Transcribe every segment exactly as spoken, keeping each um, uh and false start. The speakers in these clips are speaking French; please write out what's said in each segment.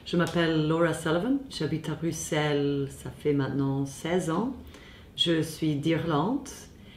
Je m'appelle Laura Sullivan, j'habite à Bruxelles, ça fait maintenant seize ans. Je suis d'Irlande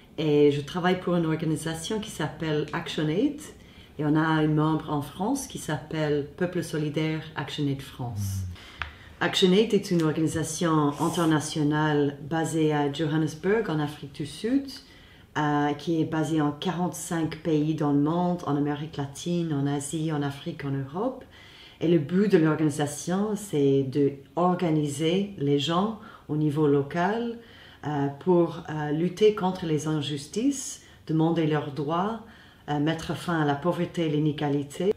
et je travaille pour une organisation qui s'appelle ActionAid et on a un membre en France qui s'appelle Peuple Solidaire ActionAid France. ActionAid est une organisation internationale basée à Johannesburg en Afrique du Sud, euh, qui est basée en quarante-cinq pays dans le monde, en Amérique latine, en Asie, en Afrique, en Europe. Et le but de l'organisation, c'est d'organiser les gens au niveau local euh, pour euh, lutter contre les injustices, demander leurs droits, euh, mettre fin à la pauvreté et l'inégalité.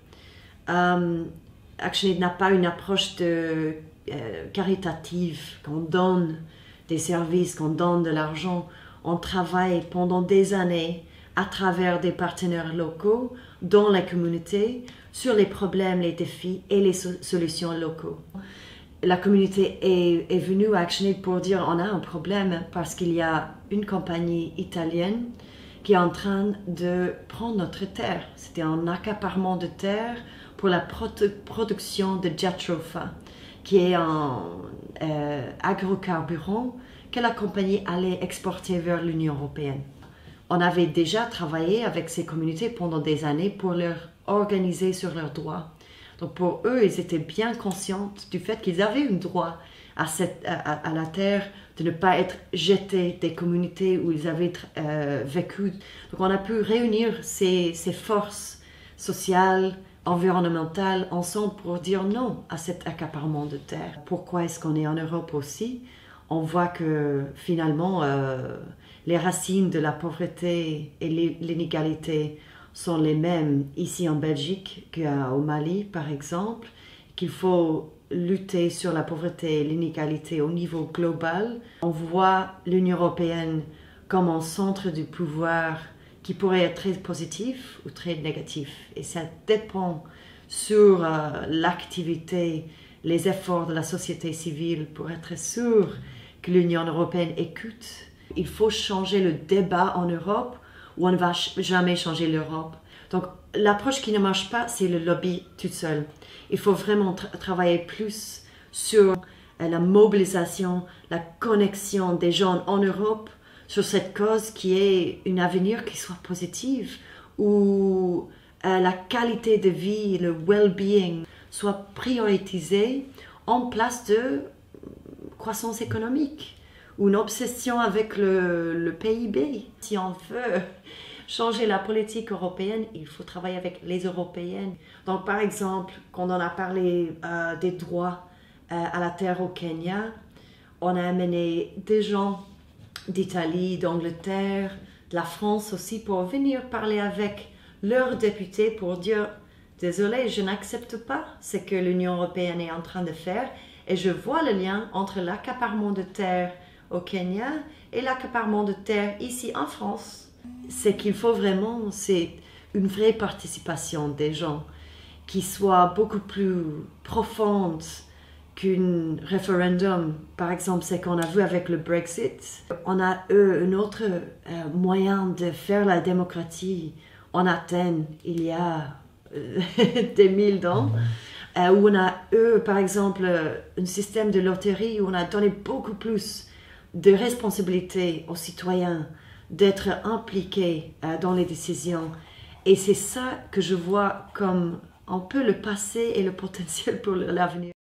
Euh, ActionAid n'a pas une approche de, euh, caritative, qu'on donne des services, qu'on donne de l'argent. On travaille pendant des années à travers des partenaires locaux dans la communauté sur les problèmes, les défis et les so solutions locaux. La communauté est, est venue à ActionAid pour dire on a un problème parce qu'il y a une compagnie italienne qui est en train de prendre notre terre. C'était un accaparement de terre pour la produ production de jatropha, qui est un euh, agrocarburant que la compagnie allait exporter vers l'Union européenne. On avait déjà travaillé avec ces communautés pendant des années pour leur organiser sur leurs droits. Donc pour eux, ils étaient bien conscients du fait qu'ils avaient un droit à, cette, à, à la terre, de ne pas être jetés des communautés où ils avaient euh, vécu. Donc on a pu réunir ces, ces forces sociales, environnementales ensemble pour dire non à cet accaparement de terre. Pourquoi est-ce qu'on est en Europe aussi? On voit que finalement, euh, les racines de la pauvreté et l'inégalité sont les mêmes ici en Belgique qu'au Mali, par exemple, qu'il faut lutter sur la pauvreté et l'inégalité au niveau global. On voit l'Union européenne comme un centre du pouvoir qui pourrait être très positif ou très négatif. Et ça dépend sur euh, l'activité, les efforts de la société civile pour être sûr que l'Union européenne écoute. Il faut changer le débat en Europe ou on ne va jamais changer l'Europe. Donc l'approche qui ne marche pas, c'est le lobby tout seul. Il faut vraiment tra travailler plus sur euh, la mobilisation, la connexion des gens en Europe sur cette cause qui est un avenir qui soit positif, où euh, la qualité de vie, le well-being soit prioritisé en place de croissance économique ou une obsession avec le, le P I B. Si on veut changer la politique européenne, il faut travailler avec les Européennes. Donc par exemple, quand on a parlé euh, des droits euh, à la terre au Kenya, on a amené des gens d'Italie, d'Angleterre, de la France aussi pour venir parler avec leurs députés pour dire « Désolé, je n'accepte pas ce que l'Union européenne est en train de faire et je vois le lien entre l'accaparement de terre au Kenya et l'accaparement de terre ici en France. » C'est qu'il faut vraiment, c'est une vraie participation des gens qui soit beaucoup plus profonde qu'un référendum. Par exemple, c'est qu'on a vu avec le Brexit. On a eu un autre euh, moyen de faire la démocratie en Athènes il y a euh, des mille ans, euh, où on a eu, par exemple, un système de loterie où on a donné beaucoup plus de responsabilités aux citoyens d'être impliqués euh, dans les décisions. Et c'est ça que je vois comme un peu le passé et le potentiel pour l'avenir.